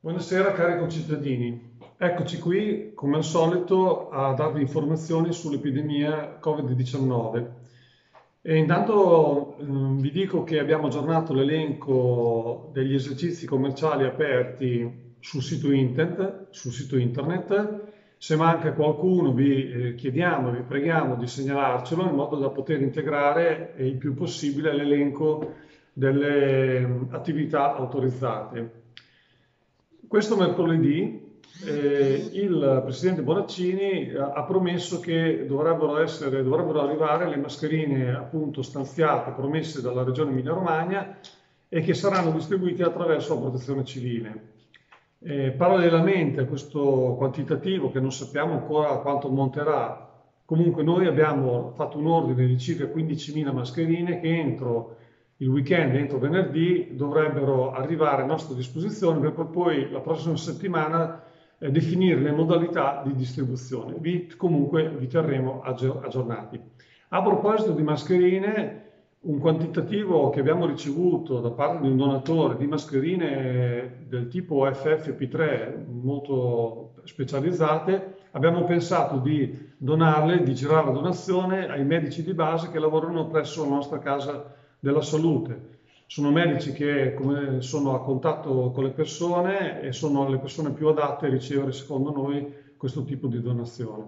Buonasera cari concittadini, eccoci qui come al solito a darvi informazioni sull'epidemia Covid-19 e intanto vi dico che abbiamo aggiornato l'elenco degli esercizi commerciali aperti sul sito internet. Se manca qualcuno vi chiediamo, vi preghiamo di segnalarcelo in modo da poter integrare il più possibile l'elenco delle attività autorizzate. Questo mercoledì il Presidente Bonaccini ha promesso che dovrebbero arrivare le mascherine appunto stanziate, promesse dalla Regione Emilia-Romagna e che saranno distribuite attraverso la Protezione Civile. Parallelamente a questo quantitativo, che non sappiamo ancora quanto monterà, comunque noi abbiamo fatto un ordine di circa 15.000 mascherine che entro il weekend, entro venerdì, dovrebbero arrivare a nostra disposizione per poi la prossima settimana definire le modalità di distribuzione. Comunque vi terremo aggiornati. A proposito di mascherine, un quantitativo che abbiamo ricevuto da parte di un donatore di mascherine del tipo FFP3 molto specializzate, abbiamo pensato di donarle, di girare la donazione ai medici di base che lavorano presso la nostra casa della salute. Sono medici che sono a contatto con le persone e sono le persone più adatte a ricevere, secondo noi, questo tipo di donazione.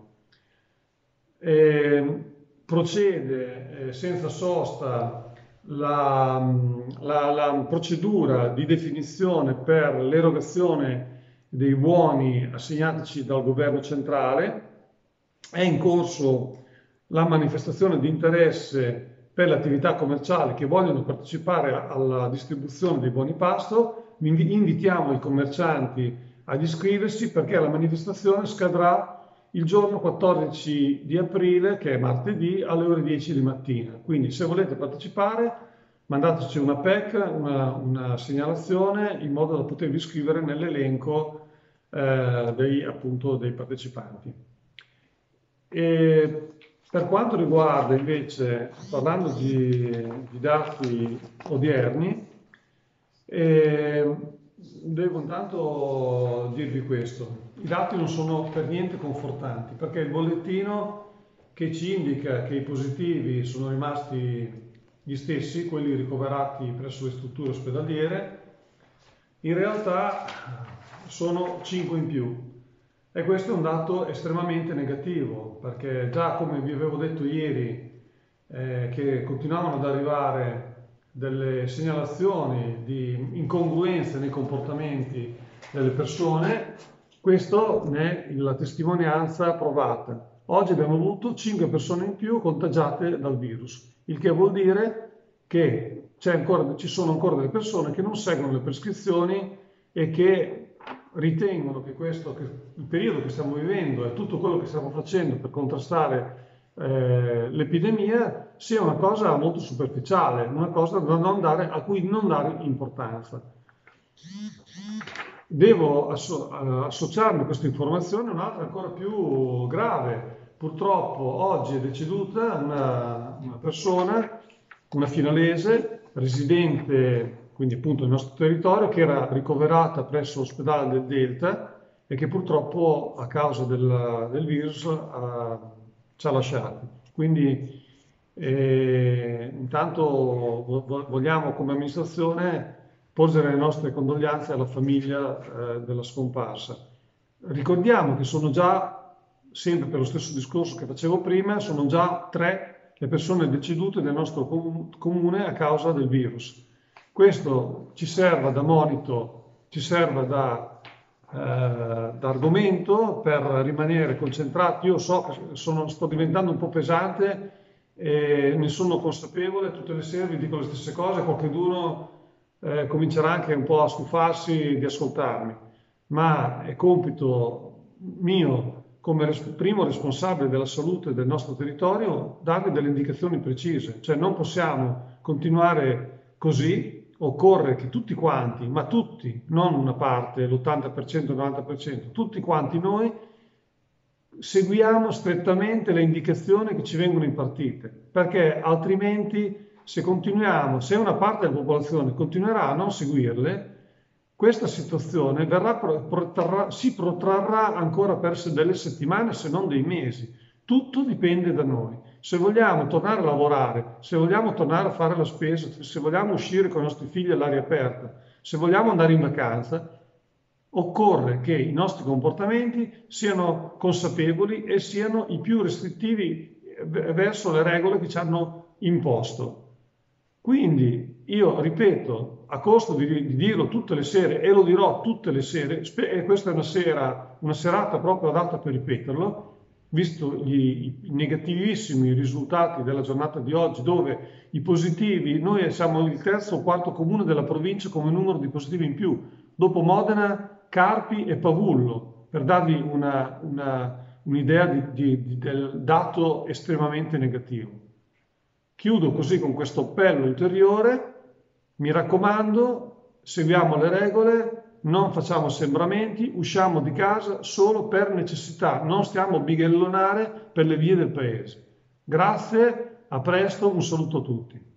Procede senza sosta la procedura di definizione per l'erogazione dei buoni assegnatici dal governo centrale. È in corso la manifestazione di interesse per le attività commerciali che vogliono partecipare alla distribuzione dei buoni pasto. Invitiamo i commercianti ad iscriversi perché la manifestazione scadrà il giorno 14 di aprile, che è martedì, alle ore 10 di mattina. Quindi se volete partecipare, mandateci una PEC, una segnalazione, in modo da potervi iscrivere nell'elenco dei partecipanti. E per quanto riguarda invece, parlando di dati odierni, devo intanto dirvi questo. I dati non sono per niente confortanti, perché il bollettino che ci indica che i positivi sono rimasti gli stessi, quelli ricoverati presso le strutture ospedaliere, in realtà sono 5 in più. E questo è un dato estremamente negativo, perché già come vi avevo detto ieri, che continuavano ad arrivare delle segnalazioni di incongruenze nei comportamenti delle persone, questo ne è la testimonianza provata. Oggi abbiamo avuto 5 persone in più contagiate dal virus, il che vuol dire che ci sono ancora delle persone che non seguono le prescrizioni e che ritengono che il periodo che stiamo vivendo e tutto quello che stiamo facendo per contrastare l'epidemia sia una cosa molto superficiale, una cosa a cui non dare importanza. Devo associarmi a questa informazione a un'altra ancora più grave. Purtroppo oggi è deceduta una persona, una finalese, residente quindi appunto nel nostro territorio, che era ricoverata presso l'ospedale del Delta e che purtroppo a causa del virus ci ha lasciati. Quindi intanto vogliamo come amministrazione porgere le nostre condoglianze alla famiglia della scomparsa. Ricordiamo che sono già, sempre per lo stesso discorso che facevo prima, sono già 3 le persone decedute nel nostro comune a causa del virus. Questo ci serve da monito, ci serve da argomento per rimanere concentrati. Io so che sto diventando un po' pesante e ne sono consapevole, tutte le sere vi dico le stesse cose, qualcuno comincerà anche un po' a stufarsi di ascoltarmi, ma è compito mio come primo responsabile della salute del nostro territorio darvi delle indicazioni precise, cioè non possiamo continuare così. Occorre che tutti quanti, ma tutti, non una parte, l'80%, il 90%, tutti quanti noi seguiamo strettamente le indicazioni che ci vengono impartite, perché altrimenti se una parte della popolazione continuerà a non seguirle, questa situazione si protrarrà ancora per delle settimane, se non dei mesi. Tutto dipende da noi. Se vogliamo tornare a lavorare, se vogliamo tornare a fare la spesa, se vogliamo uscire con i nostri figli all'aria aperta, se vogliamo andare in vacanza, occorre che i nostri comportamenti siano consapevoli e siano i più restrittivi verso le regole che ci hanno imposto. Quindi io ripeto, a costo di dirlo tutte le sere, e lo dirò tutte le sere, e questa è una serata proprio adatta per ripeterlo, visto i negativissimi risultati della giornata di oggi, dove i positivi, noi siamo il terzo o quarto comune della provincia come numero di positivi in più, dopo Modena, Carpi e Pavullo, per darvi un'idea del dato estremamente negativo. Chiudo così con questo appello ulteriore, mi raccomando, seguiamo le regole, non facciamo sembramenti, usciamo di casa solo per necessità, non stiamo a bighellonare per le vie del paese. Grazie, a presto, un saluto a tutti.